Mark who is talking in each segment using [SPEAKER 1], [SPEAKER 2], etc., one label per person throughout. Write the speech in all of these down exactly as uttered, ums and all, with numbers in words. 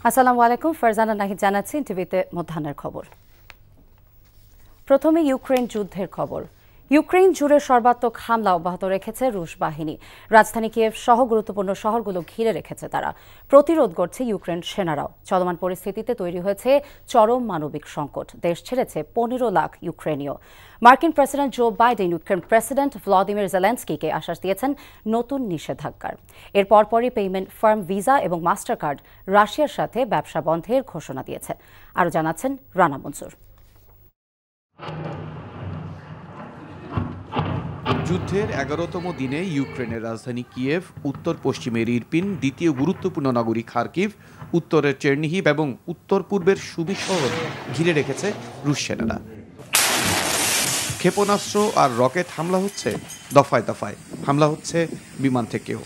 [SPEAKER 1] আসসালামু আলাইকুম, ফারজানা নাহিদ জানাচ্ছি এনটিভিতে মধ্যাহ্নের খবর। প্রথমে ইউক্রেন যুদ্ধের খবর। ইউক্রেন জুড়ে সর্বাত্মক হামলা অব্যাহত রেখেছে রুশ বাহিনী। রাজধানী কিয়েভ সহ গুরুত্বপূর্ণ শহরগুলো ঘিরে রেখেছে তারা। প্রতিরোধ করছে ইউক্রেন সেনারাও। চলমান পরিস্থিতিতে তৈরি হয়েছে চরম মানবিক সংকট। দেশ ছেড়েছে পনেরো লাখ ইউক্রেনীয়। মার্কিন president Joe Biden Ukraine president Vladimir জেলেনস্কিকে আশ্বাস দিয়েছেন নতুন নিষেধাজ্ঞার। এর পরপরই পেমেন্ট ফার্ম ভিসা এবং মাস্টার কার্ড রাশিয়ার সাথে ব্যবসা বন্ধের ঘোষণা দিয়েছে। আরও জানাচ্ছেন রানা মনসুর।
[SPEAKER 2] যুদ্ধের এগারোতম দিনে ইউক্রেনের রাজধানী কিয়েভ, উত্তর পশ্চিমের ইরপিন, দ্বিতীয় গুরুত্বপূর্ণ নগরী খার্কিভ, উত্তরের চেরনিহিভ এবং উত্তর পূর্বের সুমি শহর ঘিরে রেখেছে রুশ সেনারা। ক্ষেপণাস্ত্র আর রকেট হামলা হচ্ছে দফায় দফায়, হামলা হচ্ছে বিমান থেকেও।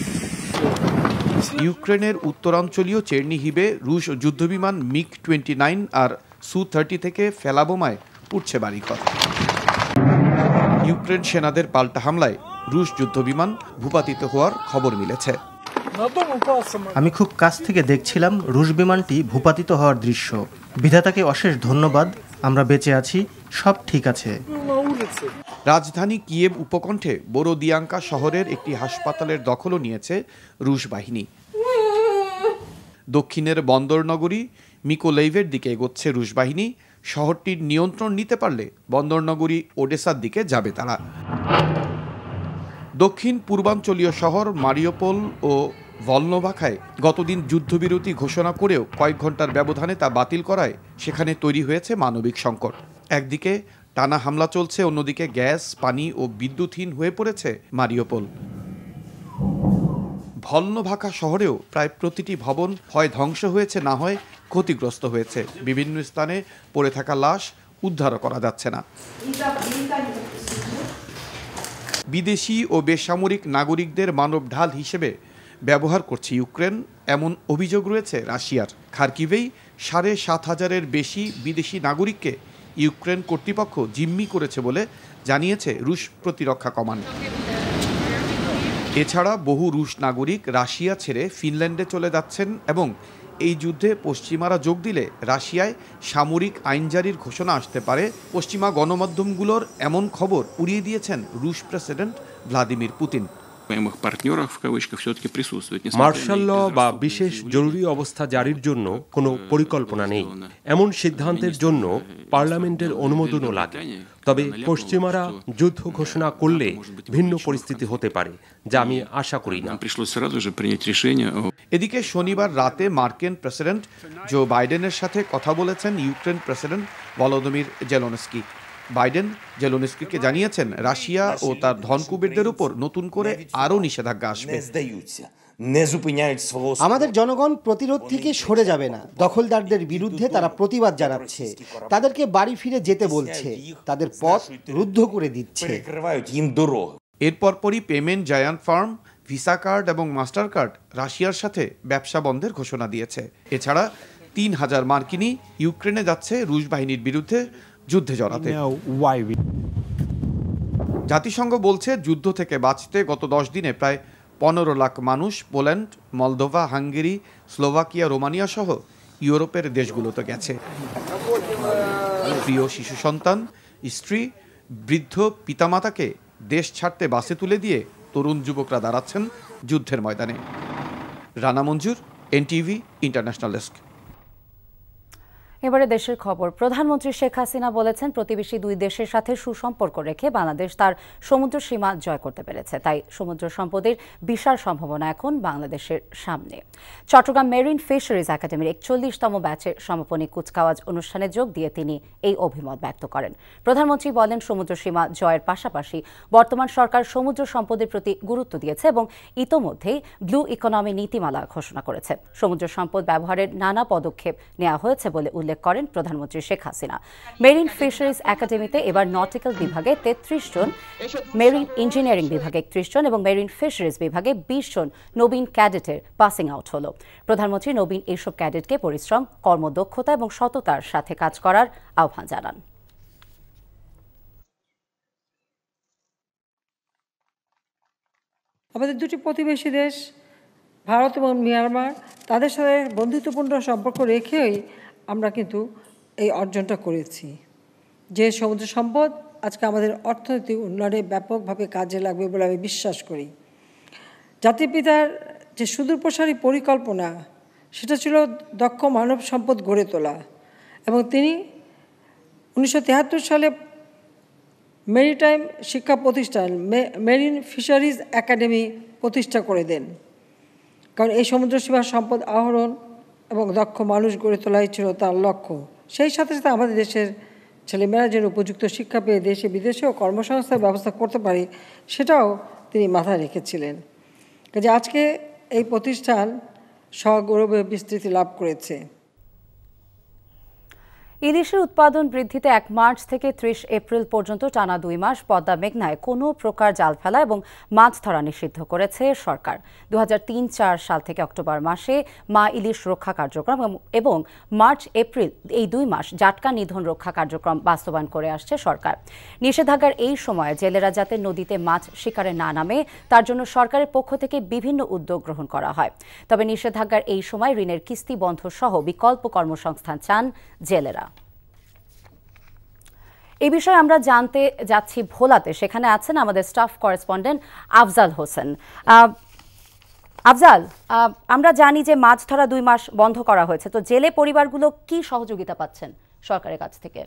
[SPEAKER 2] ইউক্রেনের উত্তরাঞ্চলীয় চেরনিহিভে রুশ যুদ্ধবিমান মিগ টোয়েন্টি নাইন আর সু থার্টি থেকে ফেলা বোমায় উঠছে বাড়িঘর। ইউক্রেন সেনাদের পাল্টা হামলায় রুশ যুদ্ধবিমান ভূপাতিত হওয়ার খবর মিলেছে।
[SPEAKER 3] আমি খুব কাছ থেকে দেখছিলাম রুশ বিমানটি ভূপাতিত হওয়ার দৃশ্য। বিধাতাকে অশেষ ধন্যবাদ, আমরা বেঁচে আছি, সব ঠিক আছে।
[SPEAKER 2] রাজধানী কিয়েভ উপকণ্ঠে বোরোদিয়াঙ্কা শহরের একটি হাসপাতালের দখলও নিয়েছে রুশ বাহিনী। দক্ষিণের বন্দর নগরী মিকোলেইভের দিকে এগোচ্ছে রুশ বাহিনী। শহরটির নিয়ন্ত্রণ নিতে পারলে বন্দরনগরী ওডেসার দিকে যাবে তারা। দক্ষিণ পূর্বাঞ্চলীয় শহর মারিওপোল ও ভলনোভাখায় গতদিন যুদ্ধবিরতি ঘোষণা করেও কয়েক ঘন্টার ব্যবধানে তা বাতিল করায় সেখানে তৈরি হয়েছে মানবিক সংকট। একদিকে টানা হামলা চলছে, অন্যদিকে গ্যাস, পানি ও বিদ্যুৎহীন হয়ে পড়েছে মারিওপোল। ভলনোভাখা শহরেও প্রায় প্রতিটি ভবন হয় ধ্বংস হয়েছে, না হয় ক্ষতিগ্রস্ত হয়েছে। বিভিন্ন স্থানে পড়ে থাকা লাশ উদ্ধারও করা যাচ্ছে না। বিদেশি ও বেসামরিক নাগরিকদের মানব ঢাল হিসেবে ব্যবহার করছে ইউক্রেন, এমন অভিযোগ রয়েছে রাশিয়ার। খার্কিভেই সাড়ে সাত হাজারের বেশি বিদেশি নাগরিককে ইউক্রেন কর্তৃপক্ষ জিম্মি করেছে বলে জানিয়েছে রুশ প্রতিরক্ষা কমান্ড। এছাড়া বহু রুশ নাগরিক রাশিয়া ছেড়ে ফিনল্যান্ডে চলে যাচ্ছেন এবং এই যুদ্ধে পশ্চিমারা যোগ দিলে রাশিয়ায় সামরিক আইন জারির ঘোষণা আসতে পারে। পশ্চিমা গণমাধ্যমগুলোর এমন খবর উড়িয়ে দিয়েছেন রুশ president Vladimir Putin.
[SPEAKER 4] Martial law বা বিশেষ জরুরি অবস্থা জারির জন্য কোনো পরিকল্পনা নেই। এমন সিদ্ধান্তের জন্য পার্লামেন্টের অনুমোদনও লাগে। তবে পশ্চিমারা যুদ্ধ ঘোষণা করলে ভিন্ন পরিস্থিতি হতে পারে, যা আমি আশা করি না।
[SPEAKER 2] এদিকে শনিবার রাতে মার্কিন প্রেসিডেন্ট জো বাইডেনের সাথে কথা বলেছেন Ukraine president Volodymyr Zelensky. Biden জেলেনস্কিকে জানিয়েছেন রাশিয়া ও তার ধনকুবেরদের উপর নতুন করে আরও নিষেধাজ্ঞা আসবে।
[SPEAKER 5] আমাদের জনগণ প্রতিরোধ থেকে সরে যাবে না। দখলদারদের বিরুদ্ধে তারা প্রতিবাদ জানাচ্ছে, তাদেরকে বাড়ি ফিরে যেতে বলছে, তাদের পথ রুদ্ধ করে দিচ্ছে।
[SPEAKER 2] এরপর পরই payment giant firm, Visa card এবং মাস্টার কার্ড রাশিয়ার সাথে ব্যবসা বন্ধের ঘোষণা দিয়েছে। এছাড়া তিন হাজার মার্কিনি ইউক্রেনে যাচ্ছে রুশ বাহিনীর বিরুদ্ধে যুদ্ধে জড়াতে। জাতিসংঘ বলছে যুদ্ধ থেকে বাঁচতে গত দশ দিনে প্রায় পনেরো লাখ মানুষ Poland, Moldova, Hungary, Slovakia, Romania সহ ইউরোপের দেশগুলোতে গেছে। প্রিয় শিশু সন্তান, স্ত্রী, বৃদ্ধ পিতামাতাকে দেশ ছাড়তে বাসে তুলে দিয়ে তরুণ যুবকরা দাঁড়াচ্ছেন যুদ্ধের ময়দানে। Rana Manzur, NTV international desk.
[SPEAKER 1] এবারে দেশের খবর। প্রধানমন্ত্রী শেখ হাসিনা বলেছেন প্রতিবেশী দুই দেশের সাথে সুসম্পর্ক রেখে বাংলাদেশ তার সমুদ্র সীমা জয় করতে পেরেছে। তাই সমুদ্র সম্পদের বিশাল সম্ভাবনা এখন বাংলাদেশের সামনে। চট্টগ্রাম মেরিন ফিশারিজ একাডেমির একচল্লিশতম ব্যাচের সমাপনী কুচকাওয়াজ অনুষ্ঠানে যোগ দিয়ে তিনি এই অভিমত ব্যক্ত করেন। প্রধানমন্ত্রী বলেন সমুদ্র সীমা জয়ের পাশাপাশি বর্তমান সরকার সমুদ্র সম্পদের প্রতি গুরুত্ব দিয়েছে এবং ইতোমধ্যেই ব্লু ইকোনমি নীতিমালা ঘোষণা করেছে। সমুদ্র সম্পদ ব্যবহারের নানা পদক্ষেপ নেওয়া হয়েছে বলে উল্লেখ করেন প্রধানমন্ত্রী শেখ হাসিনা। মেরিন ফিশারিজ একাডেমিতে এবার নটিক্যাল বিভাগে তেত্রিশ জন, মেরিন ইঞ্জিনিয়ারিং বিভাগে একত্রিশ জন এবং মেরিন ফিশারিজ বিভাগে বিশ জন নবীন ক্যাডেটের পাসিং আউট হল। প্রধানমন্ত্রী নবীন এইসব ক্যাডেটকে পরিশ্রম, কর্মদক্ষতা এবং সততার সাথে কাজ করার আহ্বান জানান।
[SPEAKER 6] আমাদের দুটি প্রতিবেশী দেশ ভারত এবং মিয়ানমার তাদের সাথে বন্ধুত্বপূর্ণ সম্পর্ক রেখেই আমরা কিন্তু এই অর্জনটা করেছি। যে সমুদ্র সম্পদ আজকে আমাদের অর্থনৈতিক উন্নয়নে ব্যাপকভাবে কাজে লাগবে বলে আমি বিশ্বাস করি। জাতির পিতার যে সুদূরপ্রসারী পরিকল্পনা সেটা ছিল দক্ষ মানব সম্পদ গড়ে তোলা, এবং তিনি উনিশশো তেহাত্তর সালে মেরিটাইম শিক্ষা প্রতিষ্ঠান মেরিন ফিশারিজ একাডেমি প্রতিষ্ঠা করে দেন, কারণ এই সমুদ্র সীমার সম্পদ আহরণ এবং দক্ষ মানুষ গড়ে তোলাই ছিল তার লক্ষ্য। সেই সাথে সাথে আমাদের দেশের ছেলেমেয়েরা যেন উপযুক্ত শিক্ষা পেয়ে দেশে বিদেশেও কর্মসংস্থার ব্যবস্থা করতে পারে সেটাও তিনি মাথায় রেখেছিলেন। কাজে আজকে এই প্রতিষ্ঠান সগৌরবে বিস্তৃতি লাভ করেছে।
[SPEAKER 1] ইলিশের উৎপাদন বৃদ্ধিতে এক মার্চ থেকে ত্রিশ এপ্রিল পর্যন্ত টানা দুই মাস পদ্মা মেঘনায় কোনো প্রকার জাল ফেলা এবং মাছ ধরা নিষিদ্ধ করেছে সরকার। দু হাজার তিন চার সাল থেকে অক্টোবর মাসে মা ইলিশ রক্ষা কার্যক্রম এবং মার্চ এপ্রিল এই দুই মাস জাটকা নিধন রক্ষা কার্যক্রম বাস্তবায়ন করে আসছে সরকার। নিষেধাজ্ঞার এই সময়ে জেলেরা যাতে নদীতে মাছ শিকারে না নামে তার জন্য সরকারের পক্ষ থেকে বিভিন্ন উদ্যোগ গ্রহণ করা হয়। তবে নিষেধাজ্ঞার এই সময় ঋণের কিস্তি বন্ধ সহ বিকল্প কর্মসংস্থান চান জেলেরা। এই বিষয়ে আমরা জানতে যাচ্ছি ভোলাতে, সেখানে আছেন আমাদের স্টাফ করেসপন্ডেন্ট আফজাল হোসেন। আফজাল, আমরা জানি যে মাছ ধরা দুই মাস বন্ধ করা হয়েছে, তো জেলে পরিবারগুলো কি সহযোগিতা পাচ্ছেন সরকারের কাছ থেকে?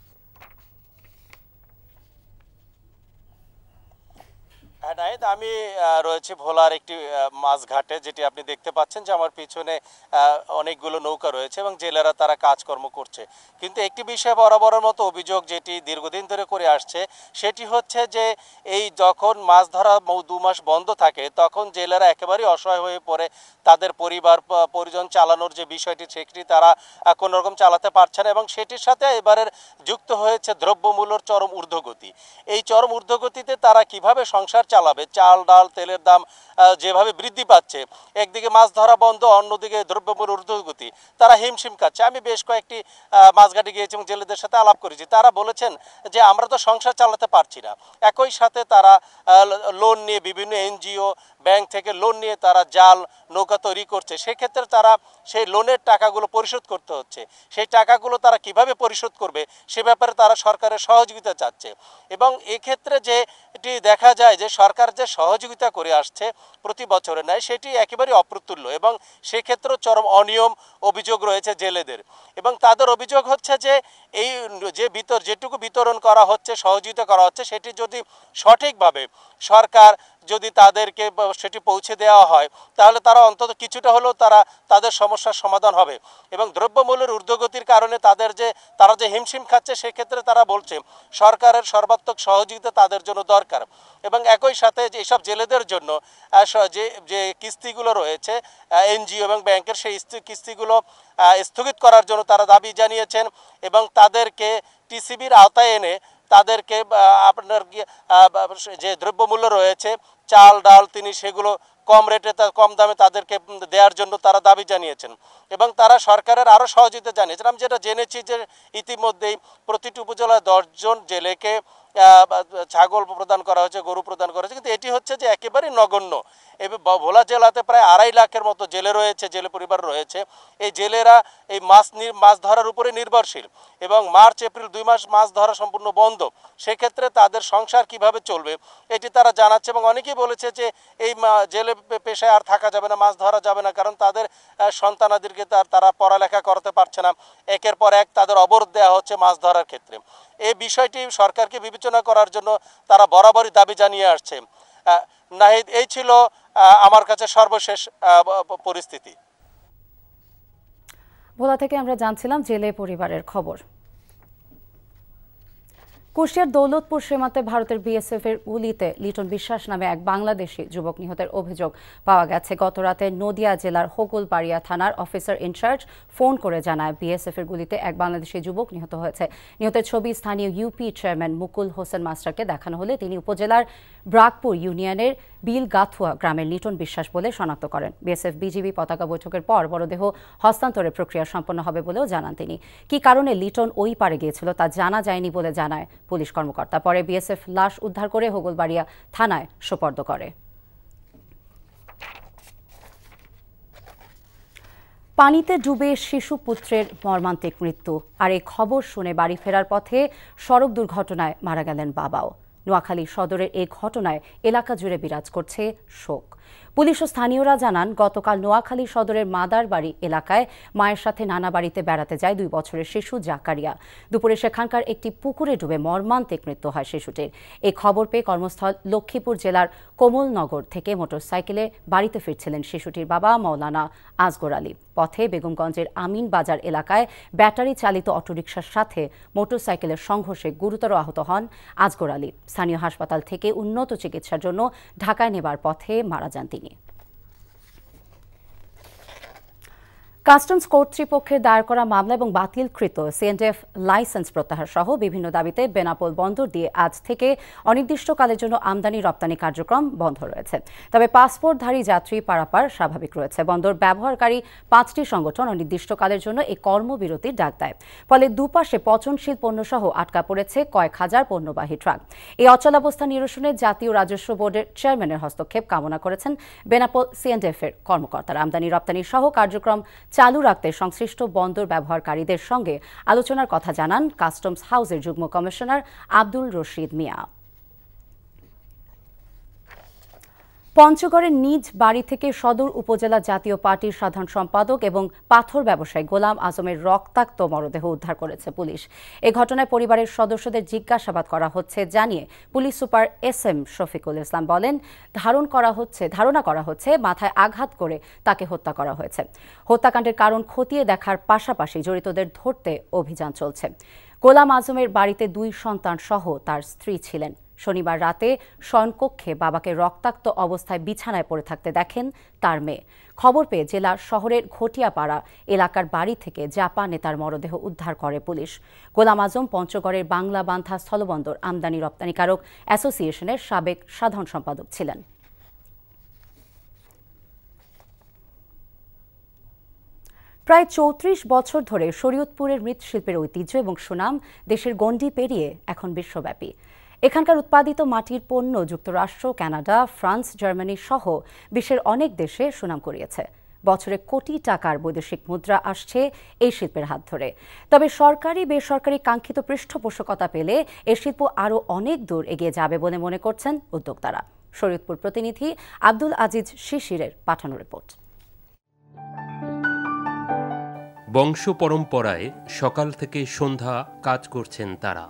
[SPEAKER 7] হ্যাঁ নাহিদ, আমি রয়েছি ভোলার একটি মাছ ঘাটে, যেটি আপনি দেখতে পাচ্ছেন যে আমার পিছনে অনেকগুলো নৌকা রয়েছে এবং জেলেরা তারা কাজকর্ম করছে। কিন্তু একটি বিষয় বরাবরের মতো অভিযোগ যেটি দীর্ঘদিন ধরে করে আসছে সেটি হচ্ছে যে এই যখন মাছ ধরা দু মাস বন্ধ থাকে তখন জেলেরা একেবারেই অসহায় হয়ে পড়ে, তাদের পরিবার পরিজন চালানোর যে বিষয়টি সেটি তারা কোনো রকম চালাতে পারছে না, এবং সেটির সাথে এবারের যুক্ত হয়েছে দ্রব্যমূল্যর চরম ঊর্ধ্বগতি। এই চরম ঊর্ধ্বগতিতে তারা কিভাবে সংসার চালাবে? চাল ডাল তেলের দাম যেভাবে বৃদ্ধি পাচ্ছে, একদিকে মাছ ধরা বন্ধ, অন্যদিকে দ্রব্যমূল্য ঊর্ধ্বগতি, তারা হিমশিম খাচ্ছে। আমি বেশ কয়েকটি মাছঘাটে গিয়েছি এবং জেলেদের সাথে আলাপ করেছি, তারা বলেছেন যে আমরা তো সংসার চালাতে পারছি না। একই সাথে তারা লোন নিয়ে বিভিন্ন এনজিও ব্যাংক থেকে লোন নিয়ে তারা জাল নৌকা তৈরি করছে, সেক্ষেত্রে তারা সেই লোনের টাকাগুলো পরিশোধ করতে হচ্ছে। সেই টাকাগুলো তারা কিভাবে পরিশোধ করবে সে ব্যাপারে তারা সরকারের সহযোগিতা চাচ্ছে। এবং এক্ষেত্রে যে এটি দেখা যায় যে সরকার যে সহযোগিতা করে আসছে প্রতি বছরে নেয় সেটি একেবারে অপ্রতুল্য, এবং সেক্ষেত্রে চরম অনিয়ম অভিযোগ রয়েছে জেলেদের। এবং তাদের অভিযোগ হচ্ছে যে এই যে বিতর যেটুকু বিতরণ করা হচ্ছে, সহযোগিতা করা হচ্ছে, সেটি যদি সঠিকভাবে সরকার যদি তাদেরকে সেটি পৌঁছে দেওয়া হয় তাহলে তারা অন্তত কিছুটা হলেও তারা তাদের সমস্যার সমাধান হবে। এবং দ্রব্যমূল্যের ঊর্ধ্বগতির কারণে তাদের যে তারা যে হিমশিম খাচ্ছে সেক্ষেত্রে তারা বলছে সরকারের সর্বাত্মক সহযোগিতা তাদের জন্য দরকার। এবং একই সাথে যে এসব জেলেদের জন্য যে যে কিস্তিগুলো রয়েছে এনজিও এবং ব্যাংকের, সেই কিস্তিগুলো স্থগিত করার জন্য তারা দাবি জানিয়েছেন এবং তাদেরকে টিসিবির আওতায় এনে তাদেরকে আপনার যে দ্রব্যমূল্য রয়েছে চাল ডাল তিনি সেগুলো কম রেটে কম দামে তাদেরকে দেওয়ার জন্য তারা দাবি জানিয়েছেন। এবং তারা সরকারের আরও সহযোগিতা জানিয়েছেন। আমি যেটা জেনেছি যে ইতিমধ্যেই প্রতিটি উপজেলায় দশজন জেলেকে ছাগল প্রদান করা হয়েছে, গরু প্রদান করা হয়েছে, কিন্তু এটি হচ্ছে যে একেবারেই নগণ্য। এবং ভোলা জেলাতে প্রায় আড়াই লাখের মতো জেলে রয়েছে, জেলে পরিবার রয়েছে। এই জেলেরা এই মাছ মাছ ধরার উপরে নির্ভরশীল এবং মার্চ এপ্রিল দুই মাস মাছ ধরা সম্পূর্ণ বন্ধ। সেক্ষেত্রে তাদের সংসার কিভাবে চলবে এটি তারা জানাচ্ছে। এবং অনেকেই বলেছে যে এই জেলে পেশায় আর থাকা যাবে না, মাছ ধরা যাবে না, কারণ তাদের সন্তানাদিকে তার তারা পড়ালেখা করাতে পারছে না। একের পর এক তাদের অবরোধ দেওয়া হচ্ছে মাছ ধরার ক্ষেত্রে। এই বিষয়টি সরকারকে বিবেচনা করার জন্য তারা বরাবরই দাবি জানিয়ে আসছে। নাহিদ, এই ছিল আমার কাছে সর্বশেষ পরিস্থিতি।
[SPEAKER 1] ভোলা থেকে আমরা জানছিলাম জেলে পরিবারের খবর। কুষ্টিয়ার দৌলতপুর সীমান্তে ভারতের বিএসএফ এর গুলিতে লিটন বিশ্বাস নামে এক বাংলাদেশি যুবক নিহতের অভিযোগ পাওয়া গেছে। গতরাতে নদিয়া জেলার হোগলবাড়িয়া থানার অফিসার ইনচার্জ ফোন করে জানায় বিএসএফ এর গুলিতে এক বাংলাদেশি যুবক নিহত হয়েছে। নিহতের ছবি স্থানীয় ইউপি চেয়ারম্যান মুকুল হোসেন মাস্টারকে দেখানো হলে তিনি উপজেলার ব্রাকপুর ইউনিয়নের বিলগাথুয়া গ্রামের লিটন বিশ্বাস বলে শনাক্ত করেন। বিএসএফ বিজিবি পতাকা বৈঠকের পর মরদেহ হস্তান্তরের প্রক্রিয়া সম্পন্ন হবে বলেও জানান তিনি। কি কারণে লিটন ওই পারে গিয়েছিল তা জানা যায়নি বলে জানায় পুলিশ কর্মকর্তা। পরে বিএসএফ লাশ উদ্ধার করে হোগলবাড়িয়া থানায় সোপর্দ করে। পানিতে ডুবে শিশু পুত্রের মর্মান্তিক মৃত্যু। আর এই খবর শুনে বাড়ি ফেরার পথে সড়ক দুর্ঘটনায় মারা গেলেন বাবাও। নোয়াখালী সদরের এই ঘটনায় এলাকা জুড়ে বিরাজ করছে শোক। পুলিশ ও স্থানীয়রা জানান, গতকাল নোয়াখালী সদরের মাদারবাড়ি এলাকায় মায়ের সাথে নানা বাড়িতে বেড়াতে যায় দুই বছরের শিশু জাকারিয়া। দুপুরে সেখানকার একটি পুকুরে ডুবে মর্মান্তিক মৃত্যু হয় শিশুটির। এই খবর পেয়ে কর্মস্থল লক্ষ্মীপুর জেলার কোমলনগর থেকে মোটরসাইকেলে বাড়িতে ফিরছিলেন শিশুটির বাবা মৌলানা আসগর আলী। পথে বেগমগঞ্জের আমিন বাজার এলাকায় ব্যাটারি চালিত অটোরিকশার সাথে মোটরসাইকেলের সংঘর্ষে গুরুতর আহত হন আসগর আলী। স্থানীয় হাসপাতাল থেকে উন্নত চিকিৎসার জন্য ঢাকায় নেবার পথে মারা যান তিনি। কাস্টমস কর্তৃপক্ষের দায়ের করা মামলা এবং বাতিলকৃত সিএনডিএফ লাইসেন্স প্রত্যাহার সহ বিভিন্ন দাবিতে বেনাপোল বন্দর দিয়ে আজ থেকে অনির্দিষ্টকালের জন্য আমদানি রপ্তানি কার্যক্রম বন্ধ রয়েছে। তবে পাসপোর্টধারী যাত্রী পারাপার স্বাভাবিক রয়েছে। বন্দর ব্যবহারকারী পাঁচটি সংগঠন অনির্দিষ্টকালের জন্য এই কর্মবিরতির ডাক দেয়। ফলে দুপাশে পচনশীল পণ্যসহ আটকা পড়েছে কয়েক হাজার পণ্যবাহী ট্রাক। এই অচলাবস্থা নিরসনে জাতীয় রাজস্ব বোর্ডের চেয়ারম্যানের হস্তক্ষেপ কামনা করেছেন বেনাপোল সিএনডিএফ এর কর্মকর্তারা। আমদানি রপ্তানি সহ কার্যক্রম চালু রাখতে সংশ্লিষ্ট বন্দর ব্যবহারকারীদের সঙ্গে আলোচনার কথা জানান কাস্টমস হাউসের যুগ্ম কমিশনার আব্দুল রশিদ মিয়া। পঞ্চগড়ের নিজ বাড়ি থেকে সদর উপজেলা জাতীয় পার্টির সাধারণ সম্পাদক এবং পাথর ব্যবসায়ী গোলাম আজমের রক্তাক্ত মরদেহ উদ্ধার করেছে পুলিশ। এ ঘটনায় পরিবারের সদস্যদের জিজ্ঞাসাবাদ করা হচ্ছে জানিয়ে police super S M Shafiqul Islam বলেন, ধারণ করা হচ্ছে ধারণা করা হচ্ছে মাথায় আঘাত করে তাকে হত্যা করা হয়েছে। হত্যাকাণ্ডের কারণ খতিয়ে দেখার পাশাপাশি জড়িতদের ধরতে অভিযান চলছে। গোলাম আজমের বাড়িতে দুই সন্তান সহ তার স্ত্রী ছিলেন। শনিবার রাতে শয়নকক্ষে বাবাকে রক্তাক্ত অবস্থায় বিছানায় পড়ে থাকতে দেখেন তার মেয়ে। খবর পেয়ে জেলার শহরের ঘটিয়াপাড়া এলাকার বাড়ি থেকে জাপা নেতার মরদেহ উদ্ধার করে পুলিশ। গোলাম আজম পঞ্চগড়ের বাংলা বান্ধা স্থলবন্দর আমদানি রপ্তানিকারক অ্যাসোসিয়েশনের সাবেক সাধারণ সম্পাদক ছিলেন। প্রায় চৌত্রিশ বছর ধরে শরীয়তপুরের মৃৎশিল্পের ঐতিহ্য এবং সুনাম দেশের গণ্ডি পেরিয়ে এখন বিশ্বব্যাপী। এখানকার উৎপাদিত মাটির পণ্য যুক্তরাষ্ট্র, কানাডা, ফ্রান্স, জার্মানি সহ বিশ্বের অনেক দেশে সুনাম কুড়িয়েছে। বছরে কোটি টাকার বৈদেশিক মুদ্রা আসছে এই শিল্পের হাত ধরে। তবে সরকারি বেসরকারি কাঙ্ক্ষিত পৃষ্ঠপোষকতা পেলে এ শিল্প আরও অনেক দূর এগিয়ে যাবে বলে মনে করছেন উদ্যোক্তারা। শরীয়তপুর প্রতিনিধি আব্দুল আজিজ শিশিরের পাঠানো রিপোর্ট।
[SPEAKER 4] বংশ পরম্পরায় সকাল থেকে সন্ধ্যা কাজ করছেন তারা।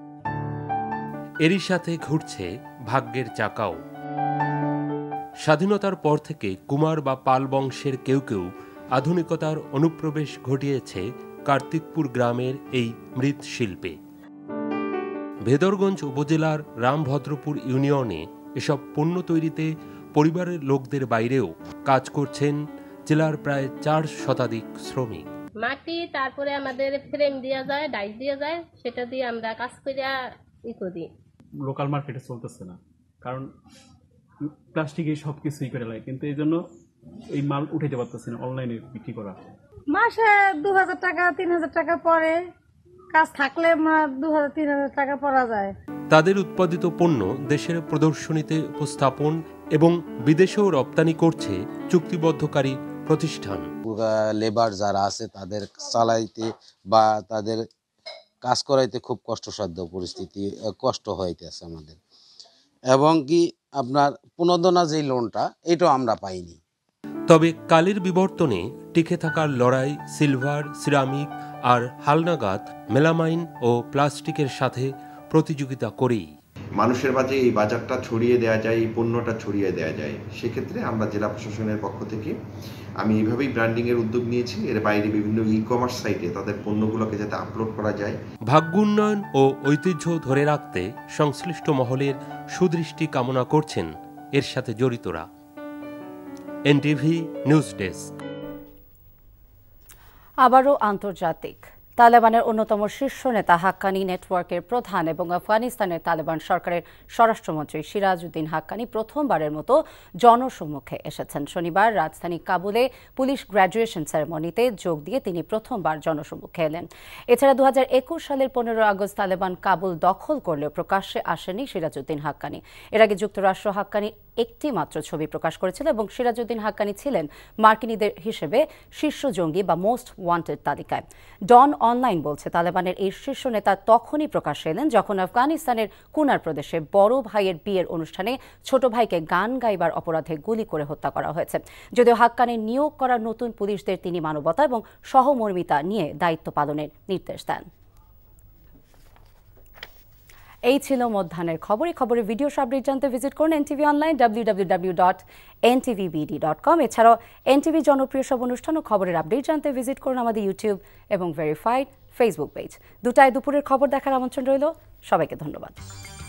[SPEAKER 4] এরই সাথে ঘুরছে ভাগ্যের চাকাও। স্বাধীনতার পর থেকে কুমার বা পাল বংশের কেউ কেউ আধুনিকতার অনুপ্রবেশ ঘটিয়েছে কার্তিকপুর গ্রামের এই মৃৎশিল্পে। ভেদরগঞ্জ উপজেলার রামভদ্রপুর ইউনিয়নে এসব পণ্য তৈরিতে পরিবারের লোকদের বাইরেও কাজ করছেন জেলার প্রায় চার শতাধিক শ্রমিক।
[SPEAKER 8] মাটি, তারপরে আমাদের ফ্রেম দেওয়া যায়, ডাইস দেওয়া যায়, সেটা দিয়ে আমরা কাজ করিয়া ই করি।
[SPEAKER 9] লোকাল মার্কেটে চলতেছে না, কারণ প্লাস্টিকে সব কিছুই করে লাগে, কিন্তু এই জন্য এই মাল উঠাইতে পারতেছে না অনলাইনে বিক্রি করা।
[SPEAKER 6] মাসে দু হাজার টাকা তিন হাজার টাকা পরে কাজ থাকলে দু হাজার তিন হাজার টাকা পড়া যায়।
[SPEAKER 4] তাদের উৎপাদিত পণ্য দেশের প্রদর্শনীতে উপস্থাপন এবং বিদেশেও রপ্তানি করছে চুক্তিবদ্ধকারী প্রতিষ্ঠান।
[SPEAKER 10] লেবার যারা আছে তাদের চালাইতে বা তাদের কাজ করাইতে খুব কষ্টসাধ্য পরিস্থিতি, কষ্ট হইতেছে আমাদের। এবং কি আপনার পুনর্দনা যে লোনটা, এটাও আমরা পাইনি।
[SPEAKER 4] তবে কালের বিবর্তনে টিকে থাকার লড়াই সিলভার, সিরামিক আর হালনাগাদ, মেলামাইন ও প্লাস্টিকের সাথে প্রতিযোগিতা করেই
[SPEAKER 11] মানুষের মাঝে এই বাজারটা ছড়িয়ে দেওয়া যায়, এই পণ্যটা ছড়িয়ে দেওয়া যায়। সেক্ষেত্রে আমরা জেলা প্রশাসনের পক্ষ থেকে আমি এইভাবেই ব্র্যান্ডিংয়ের উদ্যোগ নিয়েছি। এর বাইরে বিভিন্ন ই কমার্স সাইটে তাদের পণ্যগুলোকে যাতে আপলোড করা যায়।
[SPEAKER 4] ভাগ্য উন্নয়ন ও ঐতিহ্য ধরে রাখতে সংশ্লিষ্ট মহলের সুদৃষ্টি কামনা করছেন এর সাথে জড়িতরা। NTV news desk.
[SPEAKER 1] আবারও আন্তর্জাতিক। তালেবানের অন্যতম শীর্ষ নেতা হাক্কানি নেটওয়ার্কের প্রধান এবং আফগানিস্তানের তালেবান সরকারের স্বরাষ্ট্রমন্ত্রী সিরাজউদ্দিন হাক্কানি প্রথমবারের মতো জনসম্মুখে এসেছেন। শনিবার রাজধানী কাবুলে পুলিশ গ্র্যাজুয়েশন সেরেমনিতে যোগ দিয়ে তিনি প্রথমবার জনসম্মুখে এলেন। এছাড়া দু হাজার একুশ সালের পনেরো আগস্ট তালেবান কাবুল দখল করলেও প্রকাশ্যে আসেনি সিরাজউদ্দিন হাক্কানি। এর আগে যুক্তরাষ্ট্র হাক্কানি একটি মাত্র ছবি প্রকাশ করেছিল এবং সিরাজউদ্দিন হাক্কানি ছিলেন মার্কিনীদের হিসেবে শীর্ষ জঙ্গি বা মোস্ট ওয়ান্টেড তালিকায়। ডন অনলাইন বলছে তালেবানের এই শীর্ষ নেতা তখনই প্রকাশ্যে এলেন যখন আফগানিস্তানের কুনার প্রদেশে বড় ভাইয়ের বিয়ের অনুষ্ঠানে ছোট ভাইকে গান গাইবার অপরাধে গুলি করে হত্যা করা হয়েছে। যদিও হাক্কানির নিয়োগ করা নতুন পুলিশদের তিনি মানবতা এবং সহমর্মিতা নিয়ে দায়িত্ব পালনের নির্দেশ দেন। এই ছিল মধ্যাহ্নের খবর। এই খবরের ভিডিও আপডেট জানতে ভিজিট করুন NTV online W W W dot N T V B D dot com. এছাড়াও এনটিভি জনপ্রিয় সব অনুষ্ঠান ও খবরের আপডেট জানতে ভিজিট করুন আমাদের ইউটিউব এবং ভেরিফাইড ফেসবুক পেজ। দুটায় দুপুরের খবর দেখার আমন্ত্রণ রইল। সবাইকে ধন্যবাদ।